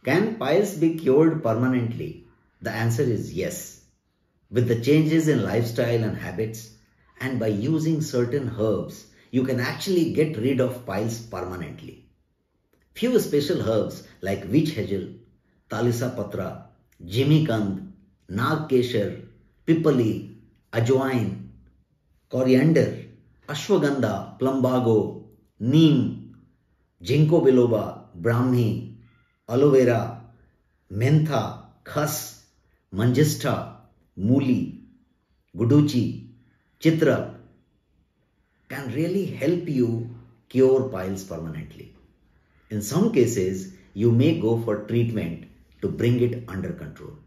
Can piles be cured permanently? The answer is yes. With the changes in lifestyle and habits, and by using certain herbs, you can actually get rid of piles permanently. Few special herbs like witch hazel, Talisa patra, jimikand, nagkeshar, pipali, ajwain, coriander, ashwagandha, plumbago, neem, ginkgo biloba, brahmi, aloe vera, mentha, khas, manjistha, muli, guduchi, chitra can really help you cure piles permanently. In some cases, you may go for treatment to bring it under control.